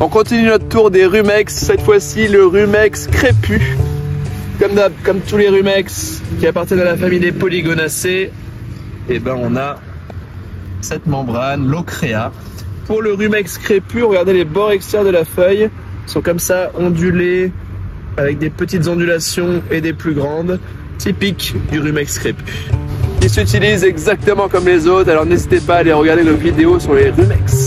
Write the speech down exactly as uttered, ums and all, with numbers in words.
On continue notre tour des rumex, cette fois-ci le rumex crépus. Comme, comme tous les rumex qui appartiennent à la famille des polygonacées, et ben on a cette membrane, l'ocréa. Pour le rumex crépus, regardez les bords extérieurs de la feuille, sont comme ça ondulés, avec des petites ondulations et des plus grandes, typiques du rumex crépus. Ils s'utilisent exactement comme les autres, alors n'hésitez pas à aller regarder nos vidéos sur les rumex.